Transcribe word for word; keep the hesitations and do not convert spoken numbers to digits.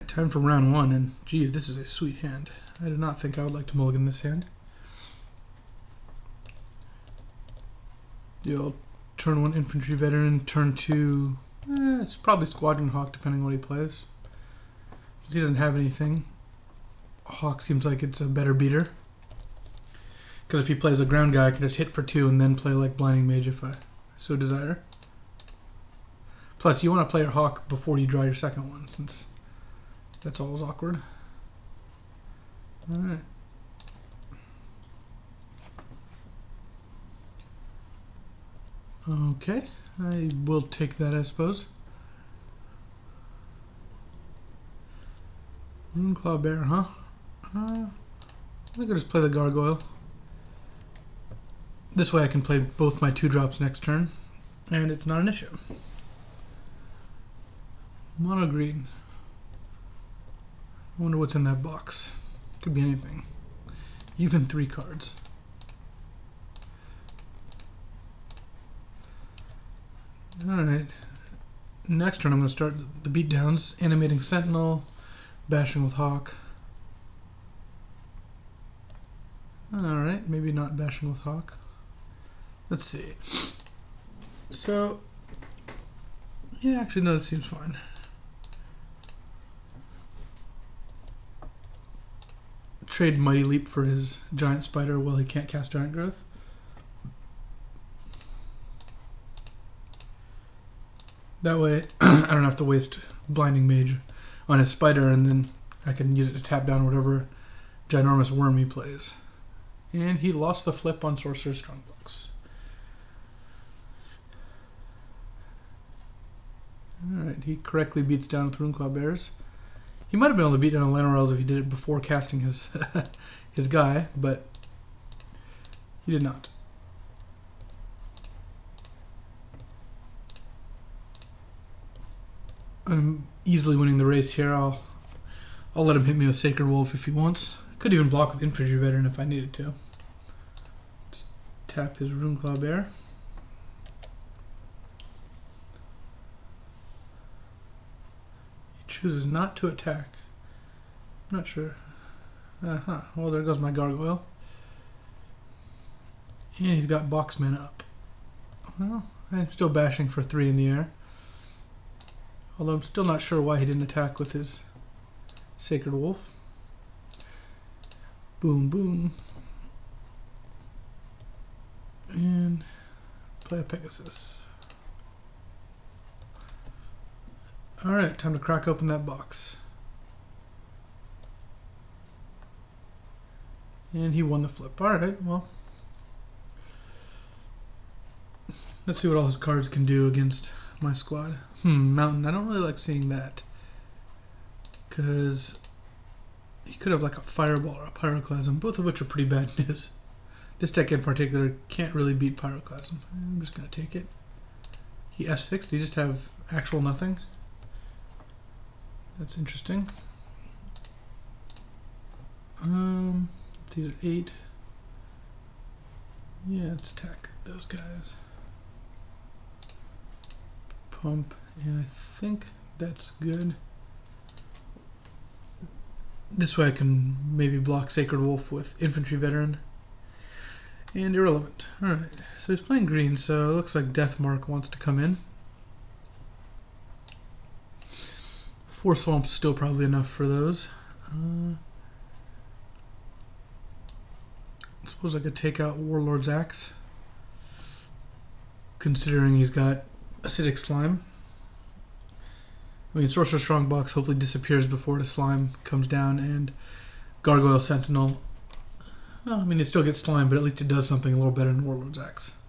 time for round one, and geez, this is a sweet hand. I do not think I would like to mulligan this hand. Deal turn one infantry veteran, turn two, eh, it's probably Squadron Hawk depending on what he plays. Since he doesn't have anything, Hawk seems like it's a better beater. Because if he plays a ground guy, I can just hit for two and then play like Blinding Mage if I so desire. Plus, you want to play your Hawk before you draw your second one, since that's always awkward. Alright. Okay, I will take that, I suppose. Runeclaw Bear, huh? Uh, I think I'll just play the Gargoyle. This way I can play both my two drops next turn, and it's not an issue. Mono green. I wonder what's in that box. Could be anything. Even three cards. Alright. Next turn I'm going to start the beatdowns. Animating Sentinel, bashing with Hawk. Alright, maybe not bashing with Hawk. Let's see. So, yeah, actually no, that seems fine. Trade Mighty Leap for his Giant Spider while he can't cast Giant Growth. That way, I don't have to waste Blinding Mage on his Spider, and then I can use it to tap down whatever ginormous worm he plays. And he lost the flip on Sorcerer's Strongbox. Alright, he correctly beats down with Runeclaw Bears. He might have been able to beat down a Lanorels if he did it before casting his his guy, but he did not. I'm easily winning the race here. I'll I'll let him hit me with Sacred Wolf if he wants. Could even block with Infantry Veteran if I needed to. Let's tap his Runeclaw Bear. He chooses not to attack. I'm not sure. Uh-huh. Well, there goes my Gargoyle. And he's got Boxman up. Well, I'm still bashing for three in the air. Although I'm still not sure why he didn't attack with his Sacred Wolf. Boom, boom. And play a Pegasus. Alright, time to crack open that box. And he won the flip. Alright, well. Let's see what all his cards can do against my squad. Hmm, Mountain. I don't really like seeing that. Because he could have like a Fireball or a Pyroclasm, both of which are pretty bad news. This deck in particular can't really beat Pyroclasm. I'm just going to take it. He F six. Do you just have actual nothing? That's interesting. Um, these are eight. Yeah, let's attack those guys. Pump, and I think that's good. This way I can maybe block Sacred Wolf with Infantry Veteran. And Irrelevant. Alright, so he's playing green, so it looks like Deathmark wants to come in. Four Swamps still probably enough for those. Uh, I suppose I could take out Warlord's Axe, considering he's got Acidic Slime. I mean, Sorcerer's Strongbox hopefully disappears before the slime comes down, and Gargoyle Sentinel, well, I mean, it still gets slime, but at least it does something a little better than Warlord's Axe.